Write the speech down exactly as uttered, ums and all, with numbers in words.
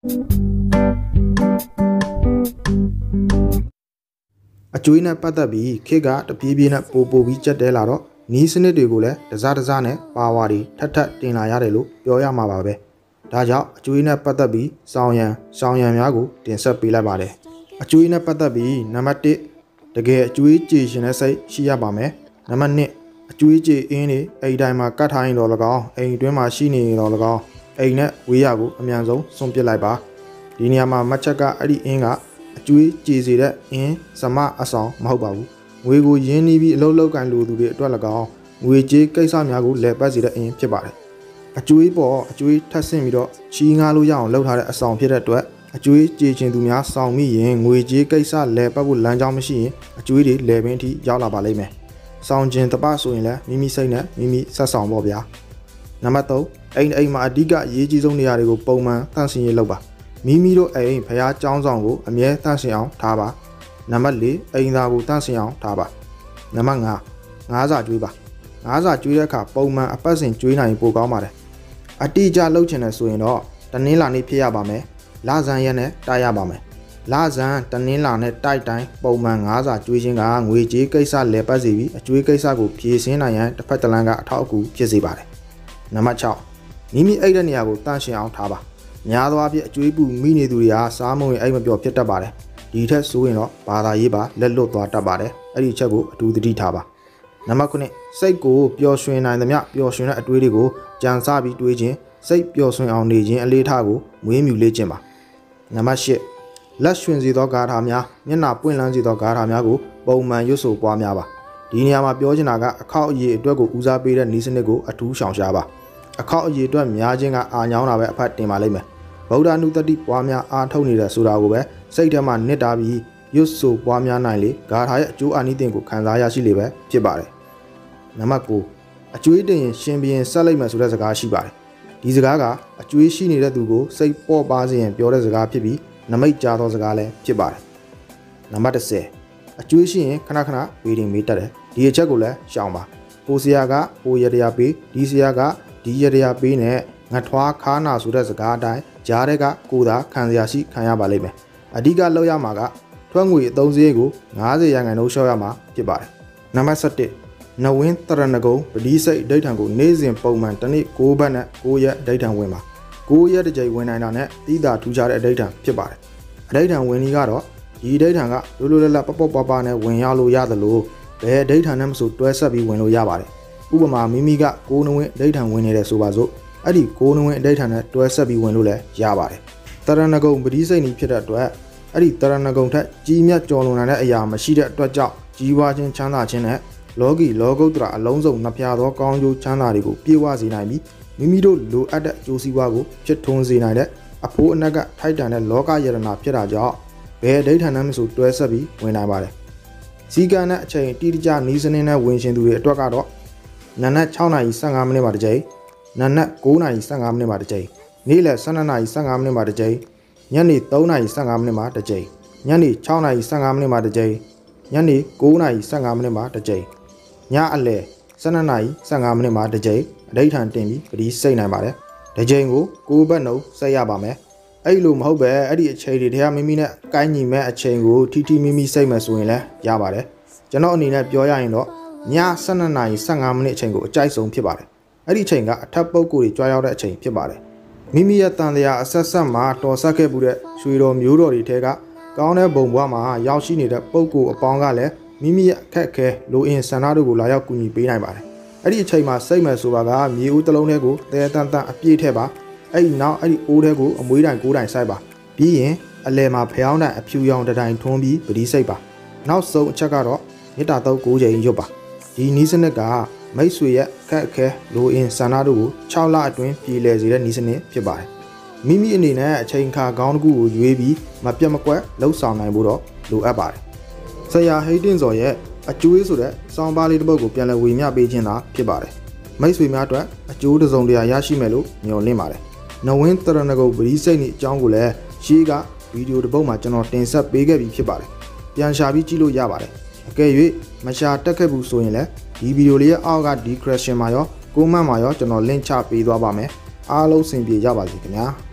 အကျွေးနဲ့ပတ်သက်ပြီးခေတ်ကတပြေးပြေးနဲ့ပိုပိုပြီးကြက်တဲလာတော့နီးစနစ်တွေကိုလည်းတစားတစားနဲ့ပါဝါတွေထပ်ထပ်တင်လာရတယ်လို့ပြောရမှာပါပဲဒါကြောင့်အကျွေးနဲ့ပတ်သက်ပြီးစောင်းရံစောင်းရံများကိုတင်ဆက်ပေးလိုက်ပါတယ်အကျွေးနဲ့ပတ်သက်ပြီးနံပါတ်တစ်တကယ်အကျွေးကြေရှင်တဲ့စိတ်ရှိရပါမယ်နံပါတ်နှစ်အကျွေးကြေအင်းတွေအိမ်တိုင်းမှာကတ်ထားရင်တော့၎င်းအိမ်အတွင်းမှာရှိနေရင်တော့၎င်းအိမ်နဲ့ဝေးရကိုအမြန်ဆုံးစွန့်ပစ်လိုက်ပါဒီနေရာမှာမှတ်ချက်ကအဲ့ဒီအင်းကအကျွေးကြေစေတဲ့အင်းစမအဆောင်မဟုတ်ပါဘူးငွေကိုရင်းနှီးပြီးအလုပ်လုပ်ကန်လူသူတွေအတွက်၎င်းငွေကြေးကိစ္စများကိုလဲပတ်စေတဲ့အင်းဖြစ်ပါတယ်အကျွေးပေါ်အကျွေးထပ်ဆင့်ပြီးတော့ချီးငားလို့ရအောင်လုပ်ထားတဲ့အဆောင်ဖြစ်တဲ့အတွက်အကျွေးကြေချင်သူများဆောင်မိရင်ငွေကြေးကိစ္စလဲပတ်ဖို့လမ်းကြောင်းမရှိရင်အကျွေးတွေလဲပင်ထိရောက်လာပါလိမ့်မယ်ဆောင်ကျင်တပဆိုရင်လည်းမိမိစိတ်နဲ့မိမိဆက်ဆောင်ပေါ့ဗျာနံပါတ်သုံးအိမ်အိမ်မှာအဓိကအရေးကြီးဆုံးနေရာတွေကိုပုံမှန်တန့်စင်ရေးလုပ်ပါမိမိတို့အိမ်ဖျားကျောင်းဆောင်ကိုအမြဲတန့်စင်အောင်ထားပါနံပါတ်လေးအိမ်သားကိုတန့်စင်အောင်ထားပါနံပါတ်ငါငါးစာကျွေးပါငါးစာကျွေးတဲ့အခါပုံမှန်အပတ်စဉ်ကျွေးနိုင်ပိုကောင်းပါတယ်အတိအကျလုပ်ချင်တယ်ဆိုရင်တော့တနင်္လာနေ့ဖြစ်ရပါမယ်လဆန်းရက်နဲ့တိုက်ရပါမယ်လဆန်းတနင်္လာနဲ့တိုက်တိုင်းပုံမှန်ငါးစာကျွေးခြင်းကငွေကြေးကိစ္စလဲပတ်စေပြီးအကျွေးကိစ္စကိုဖြည့်ဆင်းနိုင်ရန်တစ်ဖက်တစ်လမ်းကအထောက်အကူဖြစ်စေပါတယ်နံပါတ်ခြောက်မိမိအိတ်တဲ့နေရာကိုတန့်ရှင်းအောင်ထားပါများသောအားဖြင့်အကျွေးပူမိနေသူတွေကစားမုံရင်အိတ်မပြောဖြစ်တတ်ပါတယ်ဒီထက်ဆိုရင်တော့ဘာသာရေးပါလက်လွတ်သွားတတ်ပါတယ်အဲ့ဒီချက်ကိုအထူးသတိထားပါနံပါတ်ခုနှစ်စိတ်ကိုပျော်ရွှင်နိုင်သမျှပျော်ရွှင်တဲ့အတွေးတွေကိုကြံစားပြီးတွေးခြင်းစိတ်ပျော်ရွှင်အောင်နေခြင်းအလေးထားကိုမွေးမြူလေ့ကျင့်ပါနံပါတ်ရှစ်လက်ရွှင်စေသောဂါထာများမျက်နှာပွင့်လန်းစေသောဂါထာများကိုပုံမှန်ရွတ်ဆိုပွားများပါဒီနေရာမှာပြောချင်တာကအခောက်အရေအတွက်ကိုဦးစားပေးတဲ့နည်းစနစ်ကိုအထူးရှောင်ရှားပါအခောက်အရေအတွက်များခြင်းကအာညောင်းတာပဲအဖတ်တင်ပါလိမ့်မယ်ဗုဒ္ဓနုတ္တိပွားများအားထုတ်နေတဲ့ဆိုတာကိုပဲစိတ်ထဲမှာနစ်တာပြီးရွတ်ဆိုပွားများနိုင်လေဂါထာရဲ့အကျိုးအာနိသင်ကိုခံစားရရှိလေပဲဖြစ်ပါတယ်နံပါတ်ကိုအကျွေးတင်ရင်ရှင်ဘီရင်ဆက်လိုက်မယ်ဆိုတဲ့စကားရှိပါတယ်ဒီစကားကအကျွေးရှိနေတဲ့သူကိုစိတ်ပေါ့ပါစေရင်ပြောတဲ့စကားဖြစ်ပြီးနမိတ်ကြားသောစကားလည်းဖြစ်ပါတယ်နံပါတ်တစ်ဆယ်အကျွေးရှိရင်ခဏခဏဝေတင်မေးတတ်တယ်ဒီအချက်ကိုလည်းရှောင်ပါဟိုဆရာကဟိုရတရားပေးဒီဆရာကဒီရတရားပေးနဲ့ငါထွားခါနာဆိုတဲ့စကားအတိုင်းကြားတဲ့ကကိုသာခံစရာရှိခံရပါလိမ့်မယ်အဓိကလောက်ရမှာကထွက်ငွေအသုံးစရိတ်ကိုငါးဆယ်ရာခိုင်နှုန်းလျှော့ရမှာဖြစ်ပါတယ်နံပါတ်ဆယ်တစ်နဝင်းတရဏဂုံပတိစိတ်အဋ္ဌံကိုနေ့စဉ်ပုံမှန်တစ်နေ့ကိုးဘတ်နဲ့ကိုးရက်အဋ္ဌံဝင်ပါကိုးရက်တစ်ကြိမ်ဝင်နိုင်တာနဲ့တိတာထူးခြားတဲ့အဋ္ဌံဖြစ်ပါတယ်အဋ္ဌံဝင်နည်းကတော့ဒီအဋ္ဌံကလိုလိုလတ်လတ်ပပပပနဲ့ဝင်ရောက်လို့ရသလိုဘယ်အဋ္ဌံနဲ့မဆိုတွဲဆက်ပြီးဝင်လို့ရပါတယ်ဥပမာမိမိကကိုးနဝင်းအဋ္ဌံဝင်နေတယ်ဆိုပါစို့အဲ့ဒီကိုးနဝင်းအဋ္ဌံနဲ့တွဲဆက်ပြီးဝင်လို့လည်းရပါတယ်တရဏဂုံပတိစိတ်နည်းဖြစ်တဲ့အတွက်အဲ့ဒီတရဏဂုံထက်ကြီးမြတ်ကျော်လွန်နိုင်တဲ့အရာမရှိတဲ့အတွက်ကြောင့်ကြီးပွားခြင်းချမ်းသာခြင်းနဲ့လောကီလောကုတ္တရာအလုံးစုံနှပြသောကောင်းကျိုးချမ်းသာတွေကိုပြည့်ဝစေနိုင်ပြီးမိမိတို့လိုအပ်တဲ့အကျိုးစီးပွားကိုဖြစ်ထွန်းစေနိုင်တဲ့အဖိုးအနက်ကထိုက်တန်တဲ့လောကယတနာဖြစ်တာကြောင့်ဘယ်ဒိဋ္ဌာန်နဲ့မဆိုတွဲဆက်ပြီးဝင်နိုင်ပါတယ်။စီကံနဲ့အချိန်တိတိကျနီးစနစ်နဲ့ဝင်ရှင်သူတွေအတွက်ကတော့နနက်၆နာရီ၁၅မိနစ်မှာတစ်ကြိမ်နနက်၉နာရီ၁၅မိနစ်မှာတစ်ကြိမ်နေ့လယ်၁၂နာရီ၁၅မိနစ်မှာတစ်ကြိမ်ညနေ၃နာရီ၁၅မိနစ်မှာတစ်ကြိမ်ညနေ၆နာရီ၁၅မိနစ်မှာတစ်ကြိမ်ညနေ၉နာရီ၁၅မိနစ်မှာတစ်ကြိမ်ညအလယ်၁၂နာရီ၁၅မိနစ်မှာတစ်ကြိမ်အဋ္ဌံတင်ပြီးပတိစိတ်နိုင်ပါတယ်တစ်ကြိမ်ကိုကိုးဘတ်နှုန်းဆက်ရပါမယ်အဲ့လိုမဟုတ်ပဲအဲ့ဒီအချိန်တွေတည်းကမိမိနဲ့ကိုင်းညီမဲ့အချိန်ကိုထိထိမိမိစိတ်မယ်ဆိုရင်လည်းရပါတယ်ကျွန်တော်အနေနဲ့ပြောရရင်တော့ည၁၂နာရီ၁၅မိနစ်အချိန်ကိုအကြိုက်ဆုံးဖြစ်ပါတယ်အဲ့ဒီအချိန်ကအထက်ပုဂ္ဂိုလ်တွေကြွားရောက်တဲ့အချိန်ဖြစ်ပါတယ်မိမိရဲ့တန်တရားအဆက်ဆက်မှာတော်ဆက်ခဲ့မှုတဲ့ရွှေတော်မျိုးတော်တွေထဲကကောင်းတဲ့ဘုံဘွားမှာရောက်ရှိနေတဲ့ပုဂ္ဂိုလ်အပေါင်းကလည်းမိမိရဲ့အခက်အခဲလိုအင်ဆန္ဒတို့ကိုလာရောက်ကူညီပေးနိုင်ပါတယ်အဲ့ဒီအချိန်မှာစိတ်မယ်ဆိုတာကမြေဦးတစ်လုံးထဲကိုတဲတန်တန်အပြည့်ထည့်ပါအဲ့ဒီနောက်အဲ့ဒီအိုးထဲကိုအမွေးတိုင်ကိုးတိုင်စိုက်ပါပြီးရင်အလယ်မှာဖျောင်းတိုင်အဖြူရောင်တိုင်ထွန်းပြီးပတိစိတ်ပါနောက်ဆုံးအချက်ကတော့မေတ္တာတုပ်၉ချိန်ရွတ်ပါဒီနည်းစနစ်ကမိတ်ဆွေရဲ့အခက်အခဲလိုအင်ဆန္ဒတို့ကို၆လအတွင်းပြည်လည်စေတဲ့နည်းစနစ်ဖြစ်ပါတယ်မိမိအနေနဲ့အချိန်ခါကောင်းတစ်ခုကိုရွေးပြီးမပြတ်မကွက်လှုပ်ဆောင်နိုင်ဖို့တော့လိုအပ်ပါတယ်ဆရာဟိတ်တင်စော်ရဲ့အကျိုးဆိုတဲ့စောင်းပါးလေးတစ်ပုဒ်ကိုပြန်လည်ဝေမျှပေးခြင်းသာဖြစ်ပါတယ်မိတ်ဆွေများအတွက်အကျိုးတစ်စုံတရာရရှိမယ်လို့မျှော်လင့်ပါတယ်နဝင်းတရဏဂုံပရိစိတ်နည်းအကြောင်းကိုလည်းရှေးကဗီဒီယိုတစ်ပုဒ်မှာကျွန်တော်တင်ဆက်ပေးခဲ့ပြီးဖြစ်ပါတယ်ပြန်ရှာပြီးကြည့်လို့ရပါတယ်အကယ်၍မရှာတက်ခဲ့ဘူးဆိုရင်လည်းဒီဗီဒီယိုလေးရဲ့အောက်က description မှာရော comment မှာရောကျွန်တော် link ချပေးသွားပါမယ်အားလုံးအဆင်ပြေကြပါစေခင်ဗျာ